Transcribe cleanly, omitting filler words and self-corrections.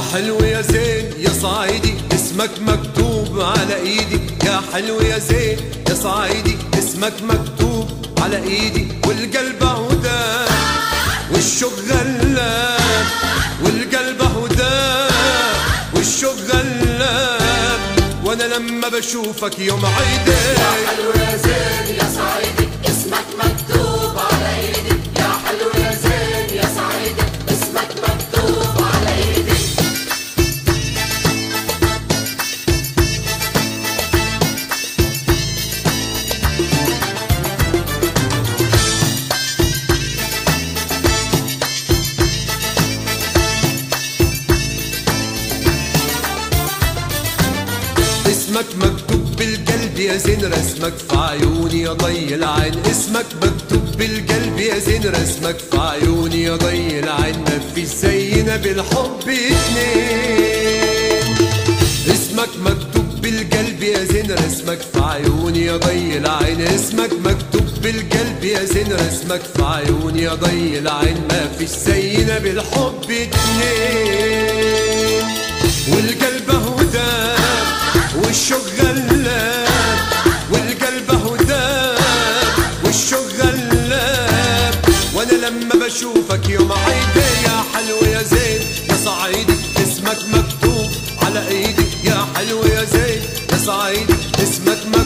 حلو يا زين يا صعيدي اسمك مكتوب على ايدي، يا حلو يا زين يا صعيدي اسمك مكتوب على ايدي. والقلب هدى والشوق غلاب، والقلب هدى والشوق غلاب، وانا لما بشوفك يوم عيدي. يا حلو يا زين يا صعيدي اسمك مكتوب على ايدي، يا حلو يا زين يا صعيدي اسمك مكتوب على ايدي. اسمك مكتوب بالقلب يا زين رسمك في عيوني يا ضي العين، اسمك مكتوب بالقلب يا زين رسمك في عيوني يا ضي العين. ما فيش زينا بالحب اتنين. اسمك مكتوب بالقلب يا زين رسمك في عيوني يا ضي العين، اسمك مكتوب بالقلب يا زين رسمك في عيوني يا ضي العين. ما فيش زينا بالحب اتنين. والقلب هدى والشوق غلاب، والقلب هدى والشوق غلاب، وانا لما بشوفك يوم عيدي. يا حلو يا زين يا صعيدي اسمك مكتوب على ايدي، يا حلو يا زين يا صعيدي اسمك مكتوب